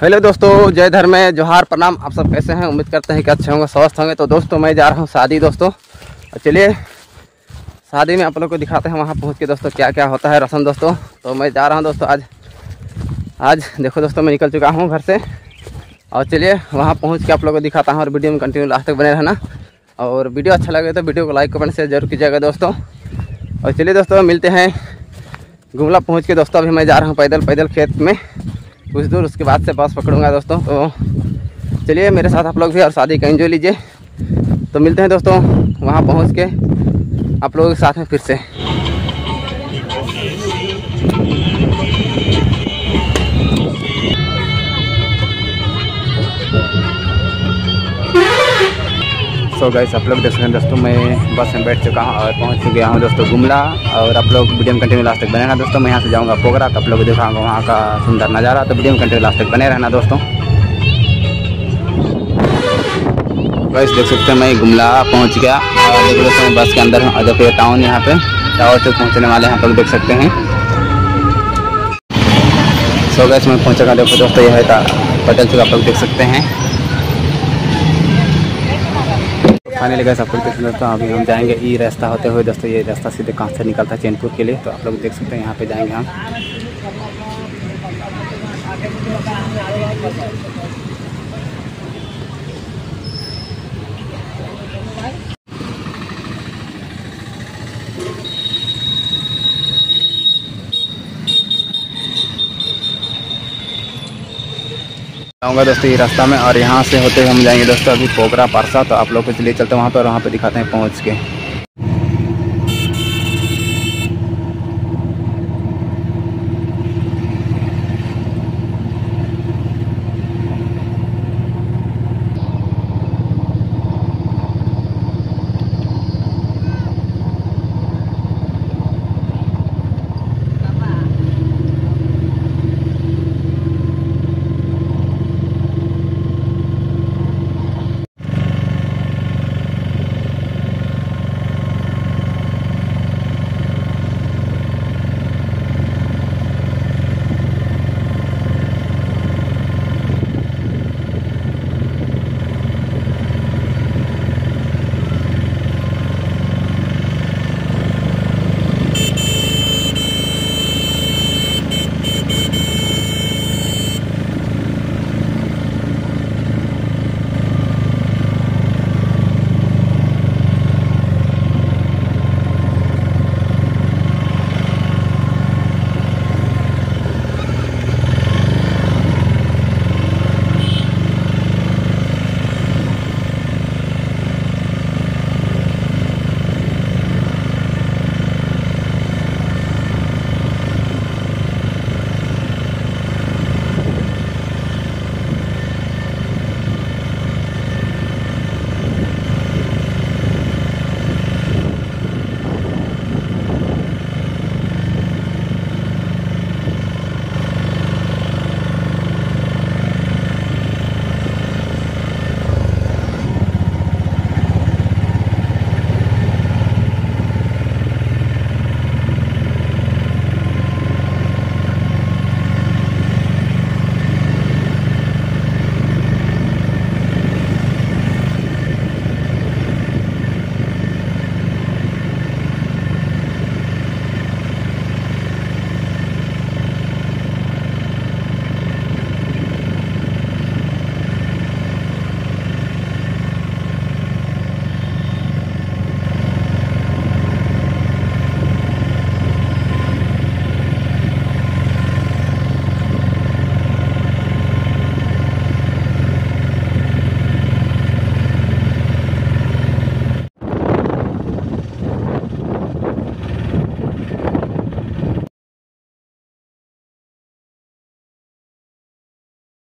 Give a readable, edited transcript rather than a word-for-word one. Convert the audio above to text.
Hello दोस्तों, जय धर्म जोहार प्रणाम। आप सब कैसे हैं? उम्मीद करते हैं कि अच्छे होंगे, स्वस्थ होंगे। तो दोस्तों मैं जा रहा हूं शादी दोस्तों। चलिए शादी में आप लोग को दिखाते हैं वहां पहुंच के दोस्तों क्या क्या होता है रस्म दोस्तों। तो मैं जा रहा हूं दोस्तों आज देखो दोस्तों मैं निकल चुका हूं घर से और चलिए वहां पहुंच के आप लोग को दिखाता हूं और वीडियो में कंटिन्यू लास्ट तक बने रहना। और वीडियो अच्छा लगे तो वीडियो को लाइक कमेंट शेयर जरूर कीजिएगा दोस्तों। और चलिए दोस्तों मिलते हैं गुमला पहुँच के दोस्तों। अभी मैं जा रहा हूँ पैदल खेत में कुछ दूर, उसके बाद से बस पकड़ूंगा दोस्तों। तो चलिए मेरे साथ आप लोग भी और शादी का एंजॉय लीजिए। तो मिलते हैं दोस्तों वहाँ पहुँच के आप लोगों के साथ में फिर से। सो गाइस आप लोग देख सकते हैं दोस्तों, मैं बस में बैठ चुका हूँ और पहुँच गया हूँ दोस्तों गुमला। और आप लोग वीडियो में कंटिन्यू लास्ट तक बने रहना दोस्तों। मैं यहाँ से जाऊँगा पोगरा, तो आप लोग दिखाऊंगा वहाँ का सुंदर नज़ारा। तो वीडियो में कंटिन्यू लास्ट तक बने रहना दोस्तों। गाइस देख सकते हैं मैं गुमला पहुँच गया और देख दोस्तों मैं बस के अंदर हूँ। देखिए टाउन यहाँ पे टावर तक पहुँचने वाले हैं, आप लोग देख सकते हैं। सो गाइस मैं पहुँचेगा, देखो दोस्तों यह है पटल चौक, आप लोग देख सकते हैं। फाइनली गाइस आप लोग देख सकते हैं दोस्तों, अभी हम जाएंगे ई रास्ता होते हुए दोस्तों। ये रास्ता सीधे कहाँ से निकलता है चैनपुर के लिए। तो आप लोग देख सकते हैं यहाँ पे जाएंगे हम। आऊँगा दोस्तों ये रास्ता में और यहाँ से होते हुए हम जाएंगे दोस्तों अभी पोगरा पारसा। तो आप लोग को चलिए चलते हैं वहाँ पर, वहाँ पे दिखाते हैं पहुँच के।